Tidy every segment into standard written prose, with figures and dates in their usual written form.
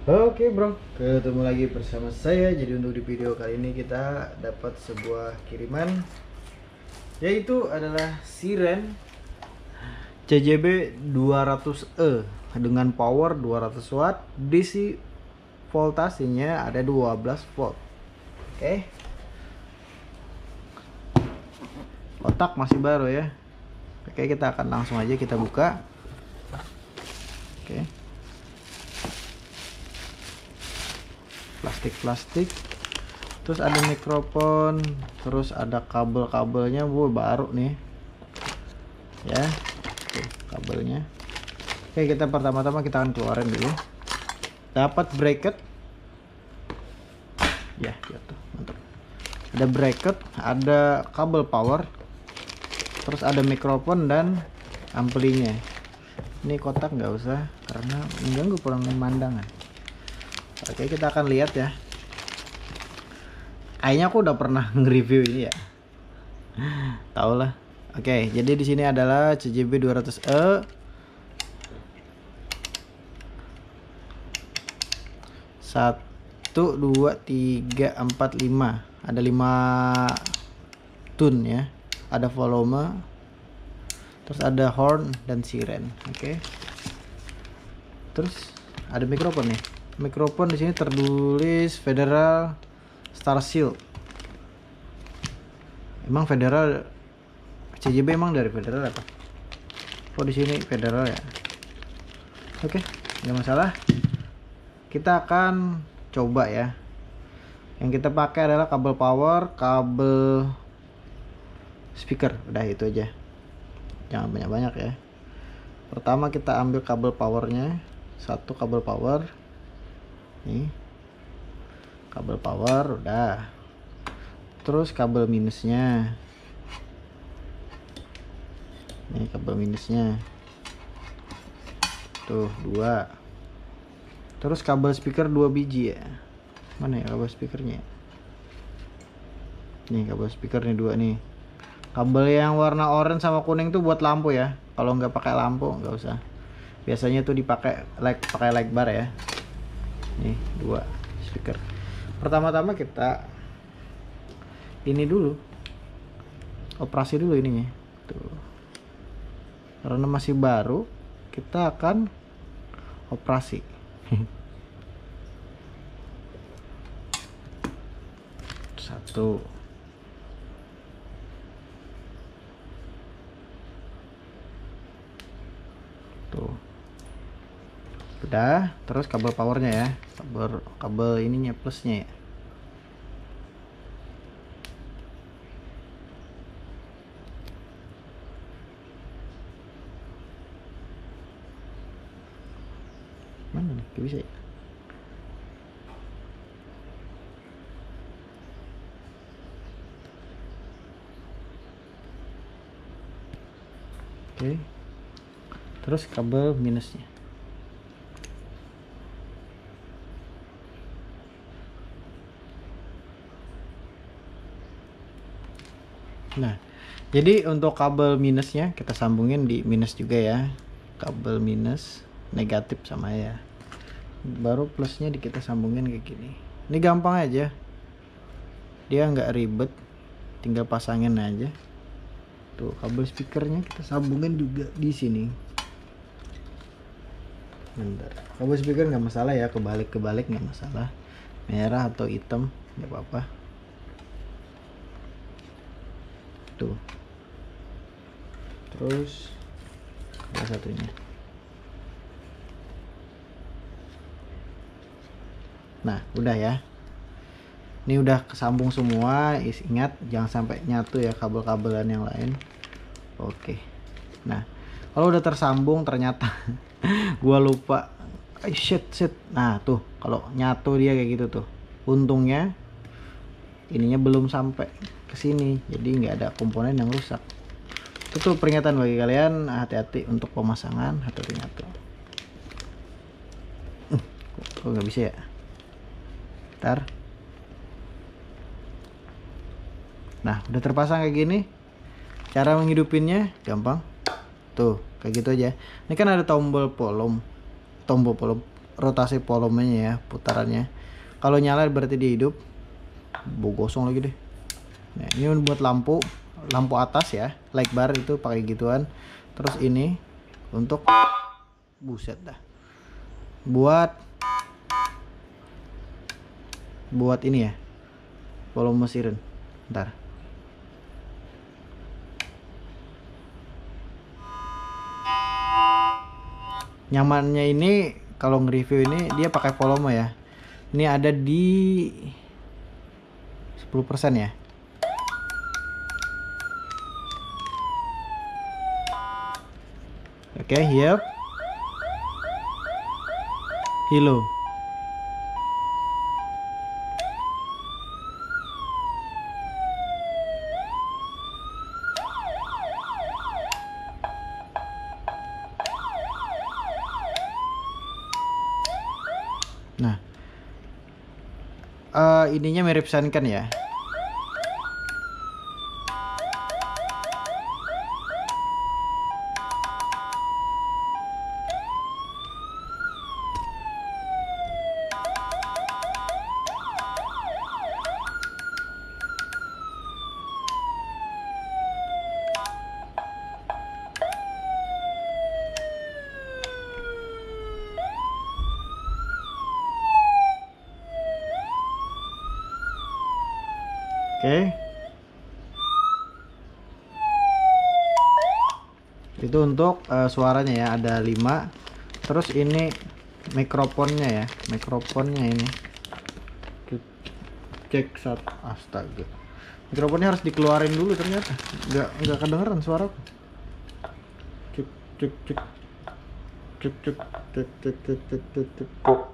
Oke bro, ketemu lagi bersama saya. Jadi untuk di video kali ini kita dapat sebuah kiriman, yaitu adalah siren CJB 200E dengan power 200 watt, DC voltasenya ada 12 volt. Oke, kotak masih baru ya. Oke, kita akan langsung aja kita buka. Oke, plastik, terus ada mikrofon, terus ada kabel-kabelnya, baru nih ya. Tuh, kabelnya. Oke, kita pertama-tama kita akan keluarin dulu. Dapat bracket ya, jatuh, mantap. Ada bracket, ada kabel power, terus ada mikrofon dan amplinya. Ini kotak nggak usah karena mengganggu pemandangan. Oke, kita akan lihat ya. Kayaknya aku udah pernah nge-review ini ya. Tau lah. Oke, jadi di sini adalah CJB 200E. 1 2 3 4 5. Ada 5 tune ya. Ada volume. Terus ada horn dan siren. Oke. Terus ada mikrofon nih. Mikrofon di sini tertulis Federal Star Shield. Emang Federal CJB emang dari Federal apa? Oh, di sini Federal ya. Oke, nggak masalah. Kita akan coba ya. Yang kita pakai adalah kabel power, kabel speaker. Udah itu aja. Jangan banyak-banyak ya. Pertama kita ambil kabel powernya. Satu kabel power. Nih, kabel power udah. Terus kabel minusnya. Nih kabel minusnya. Tuh 2. Terus kabel speaker 2 biji ya. Mana ya kabel speakernya? Nih kabel speakernya 2 nih. Kabel yang warna orange sama kuning tuh buat lampu ya. Kalau nggak pakai lampu nggak usah. Biasanya tuh dipakai pakai light bar ya. Nih 2 speaker. Pertama-tama kita ini dulu, operasi dulu ininya tuh. Karena masih baru, kita akan operasi. Satu, tuh udah. Terus kabel powernya ya, kabel ininya plusnya ya. Mana nih? Gak bisa ya. Oke. Terus kabel minusnya. Nah, jadi untuk kabel minusnya kita sambungin di minus juga ya. Kabel minus negatif sama ya. Baru plusnya kita sambungin kayak gini. Ini gampang aja. Dia nggak ribet. Tinggal pasangin aja. Tuh, kabel speakernya kita sambungin juga di sini. Bentar. Kabel speaker nggak masalah ya, kebalik nggak masalah. Merah atau hitam nggak apa-apa. Tuh. Terus ada satunya. Nah, udah ya. Ini udah kesambung semua. Ingat jangan sampai nyatu ya kabel-kabelan yang lain. Oke. Nah, kalau udah tersambung ternyata gua lupa. Shit. Nah, tuh kalau nyatu dia kayak gitu tuh. Untungnya ininya belum sampai ke sini. Jadi nggak ada komponen yang rusak. Itu tuh peringatan bagi kalian, hati-hati untuk pemasangan, hati-hati nyatu. Kok nggak bisa ya? Ntar. Nah, udah terpasang kayak gini. Cara menghidupinnya gampang. Tuh, kayak gitu aja. Ini kan ada tombol volume. rotasi volumenya ya, putarannya. Kalau nyala berarti dia hidup. Gosong lagi deh. Nah, ini buat lampu atas ya, light bar itu pakai gituan. Terus ini untuk buset dah. Buat ini ya, volume siren. Ntar. Nyamannya ini kalau nge-review ini dia pakai volume ya. Ini ada di 10% ya. Oke, yep. Hello. Nah, ininya mirip Sanken ya. Oke. Itu untuk suaranya ya, ada 5. Terus ini mikrofonnya ya. Mikrofonnya ini. Cek satu. Astaga. Mikrofonnya harus dikeluarin dulu ternyata. Enggak kedengeran suaraku. Cek cek cek. Cek cek cek cek cek cek cek cek.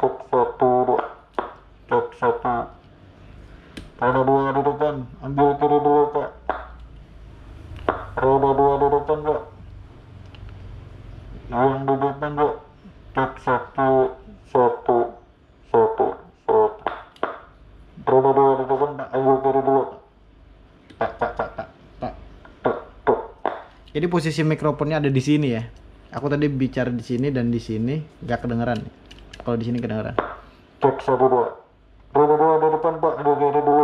Cek satu. Roda 2 di depan, ambil kiri dulu Pak. Roda 2 di depan Pak. Yang di depan Pak. Cek satu. Roda 2 di depan Pak, ambil kiri dulu Pak. Pak. Jadi posisi mikrofonnya ada di sini ya. Aku tadi bicara di sini dan di sini nggak kedengeran. Kalau di sini kedengeran. Cek 1 2. Roda 2 di depan Pak, ambil kiri dulu.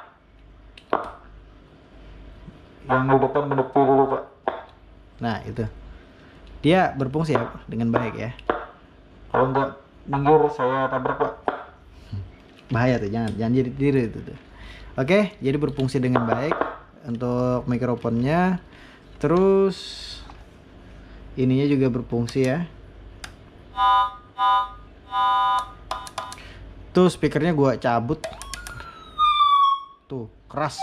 Yang di depan menepi dulu Pak. Nah itu, dia berfungsi ya dengan baik ya. Kalau enggak minggir saya tabrak Pak. Bahaya tuh, jangan jadi tiru itu tuh. Oke, jadi berfungsi dengan baik untuk mikrofonnya. Terus ininya juga berfungsi ya. Tuh speakernya gua cabut. Tuh, keras.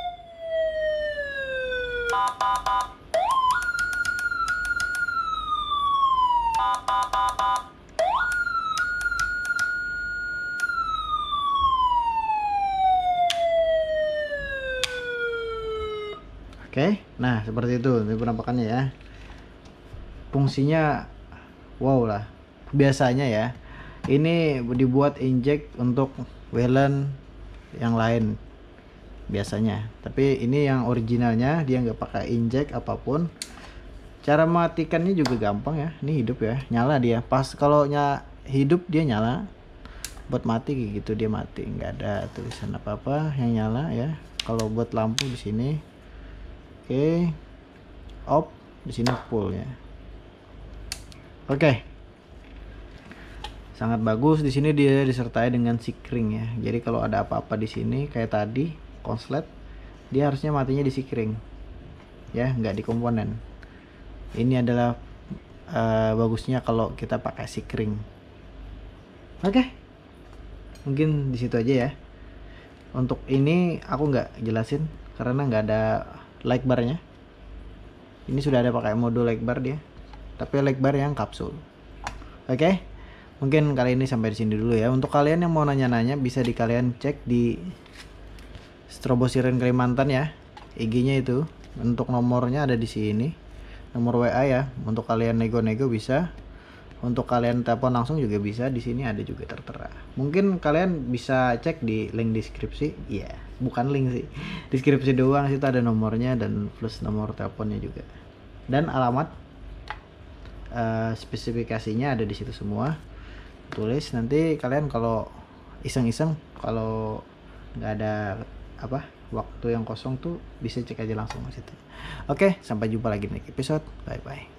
Oke, nah seperti itu ini penampakannya ya. Fungsinya wow lah. Biasanya ya, ini dibuat inject untuk Wayland yang lain biasanya. Tapi ini yang originalnya dia nggak pakai inject apapun. Cara matikannya juga gampang ya. Ini hidup ya, nyala dia. Pas kalau hidup dia nyala. Buat mati gitu dia mati, nggak ada tulisan apa-apa yang nyala ya. Kalau buat lampu di sini. Oke, off di sini full ya. Oke, sangat bagus. Di sini dia disertai dengan sikring ya. Jadi kalau ada apa-apa di sini kayak tadi konslet, dia harusnya matinya di sikring ya, nggak di komponen. Ini adalah bagusnya kalau kita pakai sikring. Oke, mungkin di situ aja ya. Untuk ini aku nggak jelasin karena nggak ada light barnya. Ini sudah ada pakai mode light bar dia, tapi light bar yang kapsul. Oke, mungkin kali ini sampai di sini dulu ya. Untuk kalian yang mau nanya-nanya bisa kalian cek di Strobo Siren Kalimantan ya, IG-nya itu. Untuk nomornya ada di sini, nomor WA ya. Untuk kalian nego-nego bisa. Untuk kalian telepon langsung juga bisa, di sini ada juga tertera. Mungkin kalian bisa cek di link deskripsi. Iya, bukan link sih. Deskripsi doang, situ ada nomornya dan plus nomor teleponnya juga. Dan alamat spesifikasinya ada di situ semua. tulis. Nanti kalian kalau iseng-iseng, kalau nggak ada waktu yang kosong tuh bisa cek aja langsung ke situ. Oke, sampai jumpa lagi di episode. Bye bye.